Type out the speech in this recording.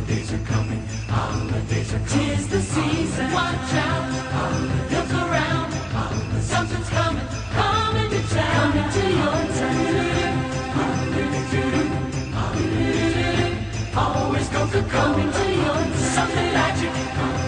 Holidays are coming, holidays are coming. 'Tis the season, watch out, look around, something's coming, coming to town, coming to your town. Always go for coming to your town. Something magic.